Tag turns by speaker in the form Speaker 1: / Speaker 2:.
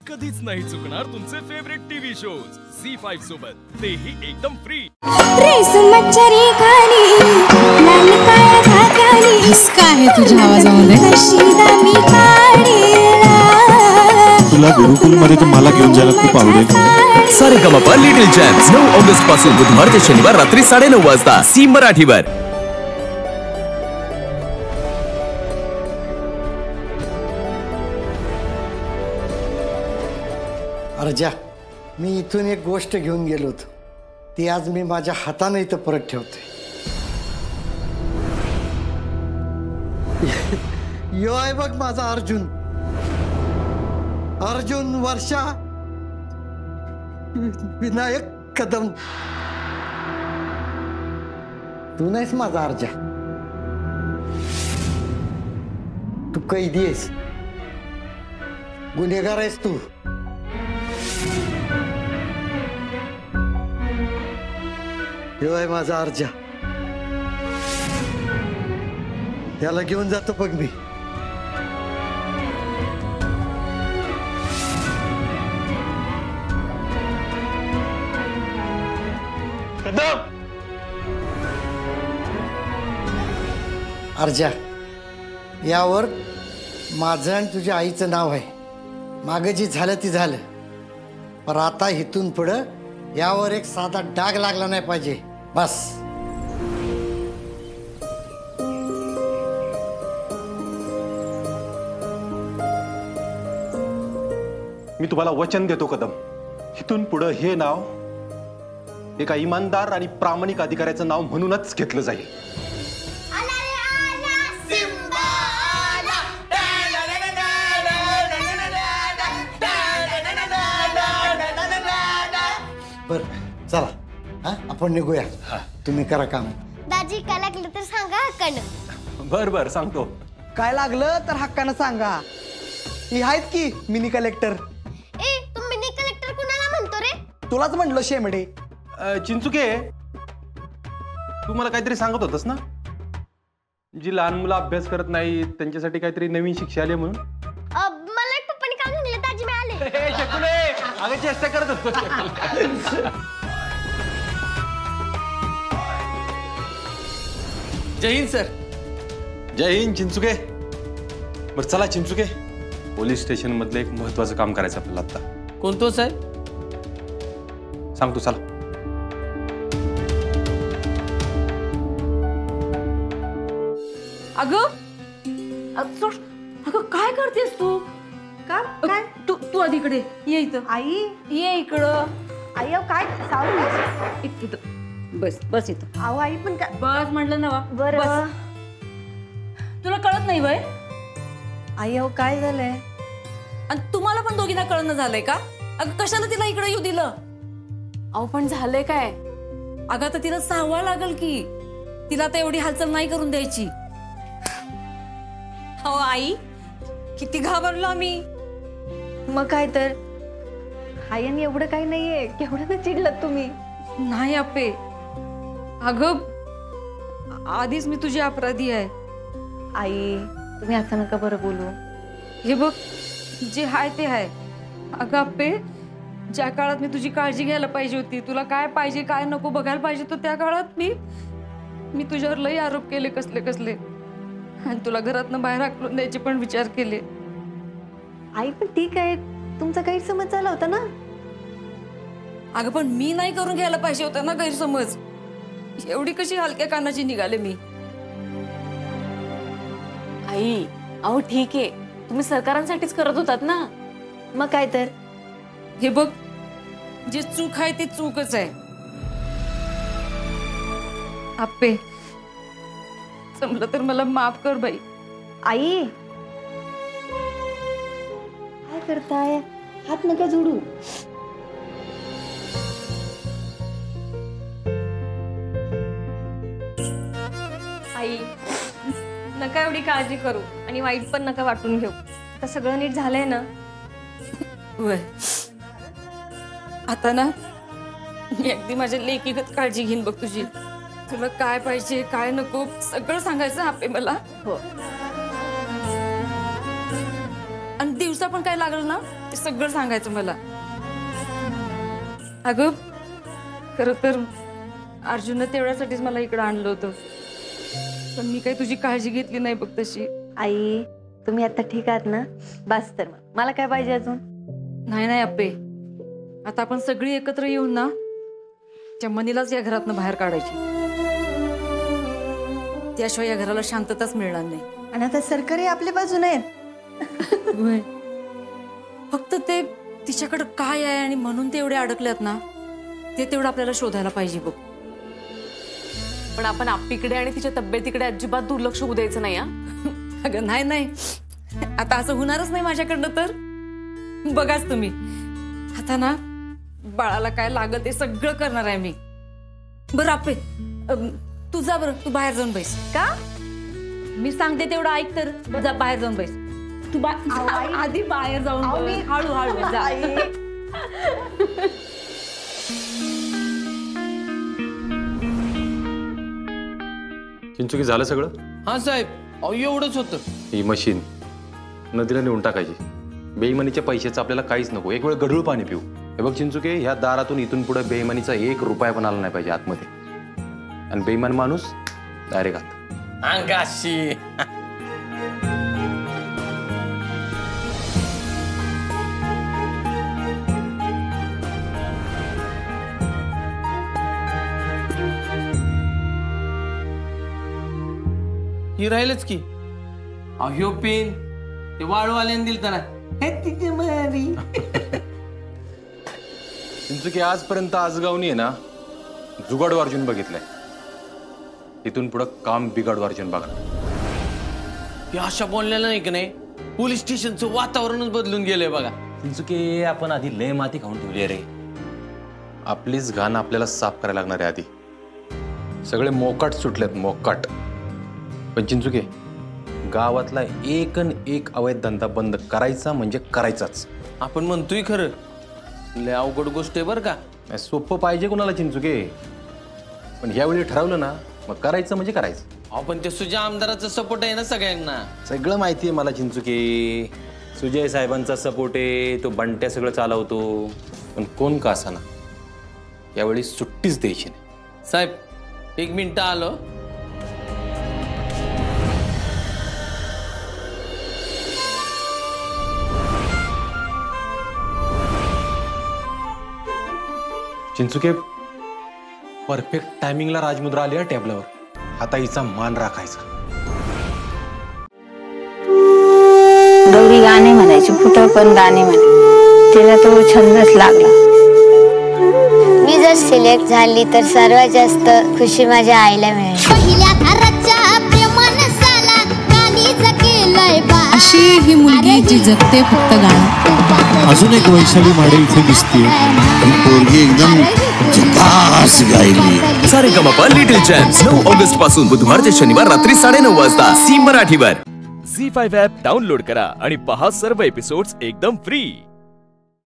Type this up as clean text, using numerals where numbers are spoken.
Speaker 1: कधीच नाही चुकणार तुमचे फेवरेट टीव्ही शोज झी5 सोबत, तेही एकदम फ्री।
Speaker 2: मच्छरी खाली लाल काळ्या धाकाली
Speaker 3: हिसका आहे तुझ्या आवाजामध्ये।
Speaker 2: मी काढीला
Speaker 4: तुला गुरुकुल मध्ये तर मला घेऊन जायला खूप आवडेल।
Speaker 5: सारेगमपा लिटिल चॅम्प्स 9 ऑगस्ट पासून बुधवार ते शनिवार रात्री 9:30 वाजता सी मराठीवर।
Speaker 6: अर्जा, मी इथून एक गोष्ट घेऊन गेलो होतो, ती आज मी माझ्या हाताने इथं परत ठेवते। यो आहे बघ माझा अर्जुन। अर्जुन, वर्षा, विनायक कदम। तू नाहीस माझा अर्जा, तू कैदी आहेस, गुन्हेगार आहेस तू। यो आहे माझा अर्जा, त्याला घेऊन जातो बघ मी। अर्जा, यावर माझं आणि तुझ्या आईचं नाव आहे। मागं जी झालं ती झालं, पण आता इथून पुढं यावर एक साधा डाग लागला नाही पाहिजे, बस।
Speaker 4: मी तुम्हाला वचन देतो कदम, इथून पुढे हे नाव एका इमानदार आणि प्रामाणिक अधिकाऱ्याचं नाव म्हणूनच घेतलं जाईल।
Speaker 6: बर चला, हा आपण निघूया। तुम्ही करा काम।
Speaker 7: दाजी काय लागलं तर सांगा हक्कानं।
Speaker 4: बर बर सांगतो।
Speaker 8: काय लागलं तर हक्कानं सांगा। ही आहेत की मिनी कलेक्टर।
Speaker 7: ए, तू मिनी कलेक्टर कुणाला म्हणतो रे?
Speaker 8: तुलाच म्हणलो शेमडे।
Speaker 4: चिंचुके, तू मला काहीतरी सांगत होतास ना, जी लहान मुलं अभ्यास करत नाही त्यांच्यासाठी काहीतरी नवीन शिक्षा आली म्हणून।
Speaker 7: मला पप्पांनी काय सांगितलं, दाजी मी आले।
Speaker 4: अगं चेष्टा करत होतो।
Speaker 5: जय हिंद सर।
Speaker 4: जय हिंद चिंचुके। बरं चला चिंचुके, पोलीस स्टेशन मधलं एक महत्वाचं काम करायचं आपल्याला आता।
Speaker 5: कोणतं साहेब?
Speaker 4: सांगतो चला।
Speaker 3: अगं काय करतेस तू?
Speaker 9: का काय?
Speaker 3: तू आधी इकडे ये, इथं
Speaker 9: आई
Speaker 3: ये इकडं।
Speaker 9: आई अहो काय सावली?
Speaker 3: इथं बस इथं।
Speaker 9: अहो आई पण काय?
Speaker 3: बस म्हटलं ना वा।
Speaker 9: बरं
Speaker 3: तुला कळत नाही वय?
Speaker 9: आई अहो काय झालंय?
Speaker 3: आणि तुम्हाला पण दोघींना कळणं झालंय का? अगं कशाला तिला इकडे येऊ दिलं?
Speaker 10: अहो पण झालंय काय?
Speaker 3: अगं तर तिला सांगावं लागल की तिला आता एवढी हालचाल नाही करून द्यायची।
Speaker 10: हो आई, किती घाबरलो आम्ही।
Speaker 9: मग काय तर आई, आणि एवढं काही नाहीये, केवढं ना चिडलात तुम्ही।
Speaker 3: नाही अप्पे, अगं आधीच मी तुझी अपराधी आहे।
Speaker 9: आई तुम्ही असं नका बरं बोलू।
Speaker 3: हे बघ, जे हाय ते हाय। अगं अप्पे, ज्या काळात मी तुझी काळजी घ्यायला पाहिजे होती, तुला काय पाहिजे काय नको बघायला पाहिजे होतं, त्या काळात मी तुझ्यावर लई आरोप केले कसले कसले, आणि तुला घरातनं बाहेर हाकलून द्यायचे पण विचार केले।
Speaker 9: आई पण ठीक आहे, तुमचा गैरसमज झाला होता ना।
Speaker 3: अगं पण मी नाही करून घ्यायला पाहिजे होता ना गैरसमज। एवढी कशी हलक्या कानाची निघाले मी?
Speaker 10: आई अहो ठीक आहे, तुम्ही सरकारांसाठीच करत होतात ना।
Speaker 9: मग काय तर,
Speaker 3: हे बघ, जे चूक आहे ती चूकच आहे। आप्पे, जमलं तर मला माफ कर बाई।
Speaker 9: आई काय करताय? हात नका जोडू।
Speaker 10: आई नका एवढी काळजी करू आणि वाईट पण नका वाटून घेऊ। आता सगळं नीट झालंय ना?
Speaker 3: वय आता ना मी अगदी माझ्या लेकीगत काळजी घेईन बघ तुझी। तुला काय पाहिजे काय नको सगळं सांगायचं आपे मला।
Speaker 9: हो,
Speaker 3: आणि दिवसा पण काय लागलं ना ते सगळं सांगायचं मला. अगं खरं तर अर्जुननं तेवढ्यासाठीच मला इकडं आणलं होतं, पण मी काही तुझी काळजी घेतली नाही बघ तशी.
Speaker 9: आई तुम्ही आता ठीक आहात ना? बस तर मग मला काय पाहिजे अजून?
Speaker 3: नाही नाही अप्पे, आता आपण सगळी एकत्र येऊन ना त्या मनीलाच या घरातनं बाहेर काढायची. त्याशिवाय या घराला शांतताच मिळणार नाही.
Speaker 9: आणि आता सरकारी आपल्या बाजूने आहेत.
Speaker 3: फक्त ते तिच्याकडे काय आहे आणि म्हणून ते एवढे अडकल्यात ना, ते तेवढं आपल्याला शोधायला पाहिजे बघ.
Speaker 11: पण आपण आप्पीकडे आणि तिच्या तब्येतीकडे अजिबात दुर्लक्ष होऊ द्यायचं नाही.
Speaker 3: अगं नाही नाही, आता असं होणारच नाही माझ्याकडनं. तर बघाच तुम्ही, आता ना बाळाला काय लागल ते सगळं करणार आहे मी. बरं आपे तू जा, बरं तू बाहेर जाऊन बैस.
Speaker 9: का?
Speaker 3: मी सांगते तेवढं ऐक तर. जा बाहेर जाऊन बैस तू. आधी बाहेर जाऊन हळू हळू जा.
Speaker 4: चिंचुकी झालं सगळं?
Speaker 12: हा साहेब, अहो एवढंच होतं.
Speaker 4: ही मशीन नदीला नेऊन टाकायची. बेईमानीच्या पैशाचं आपल्याला काहीच नको. एक वेळ गढूळ पाणी पिऊ. हे बघ चिंचुके, ह्या दारातून इथून पुढे बेईमानीचा 1 रुपया पण आला नाही पाहिजे आतमध्ये. आणि बेईमान माणूस डायरेक्ट आत
Speaker 12: अंगाशी. ही राहिलच की. अहो पेन ते वाळूवाल्याने दिल ना.
Speaker 4: चिंचुकी आजपर्यंत आजगावनी आहे ना जुगाडू अर्जुन बघितलंय. इथून पुढं काम बिघाडू अर्जुन बघा.
Speaker 12: हे अशा बोललेलं नाही की नाही, पोलीस स्टेशनचं वातावरणच बदलून गेलंय बघा.
Speaker 4: चिंचुके आपण आधी लय माती खाऊन ठेवली रे. आपलीच घाण आपल्याला साफ करायला लागणार आहे आधी. सगळे मोकाट सुटलेत, मोकाट. पण चिंचुके, गावातला एक अवैध धंदा बंद करायचा म्हणजे करायचाच.
Speaker 12: आपण म्हणतोय खरं, लय अवघड गोष्ट आहे बरं का.
Speaker 4: सोपं पाहिजे कोणाला चिंचुके, पण ह्यावेळी ठरवलं ना मग करायचं म्हणजे करायचं.
Speaker 12: आपण ते सुजय आमदाराचा सपोर्ट आहे ना सगळ्यांना.
Speaker 4: सगळं माहिती आहे मला चिंचुके. सुजय साहेबांचा सपोर्ट आहे, तो बंट्या सगळं चालवतो. पण कोण का असा ना यावेळी सुट्टीच द्यायची नाही.
Speaker 12: साहेब 1 मिनिट आलो.
Speaker 4: चिंचुके, परफेक्ट टायमिंगला राजमुद्रा आली टेबलावर. आता हिचा मान राखायचा.
Speaker 13: गौरी गाणे म्हणायची, कुठं पण गाणे म्हणे. तिला तो छंदच लागला.
Speaker 7: मी जर सिलेक्ट झाली तर सर्वात जास्त खुशी माझ्या आईला मिळेल. पहिल्या घराच्या प्रेमानसाला कालीज केलंय बा.
Speaker 14: अशी ही मुलगी जी जगते फक्त गाणं.
Speaker 15: अजून एक वैशाली माडे इथे दिसते. ही पोरगी एकदम झकास गायली.
Speaker 5: सारेगमप लिटिल चॅम्प्स 9 ऑगस्ट पासून बुधवार ते शनिवार रात्री 9:30 वाजता झी मराठीवर.
Speaker 1: झी5 ॲप डाउनलोड करा आणि पहा सर्व एपिसोड्स एकदम फ्री.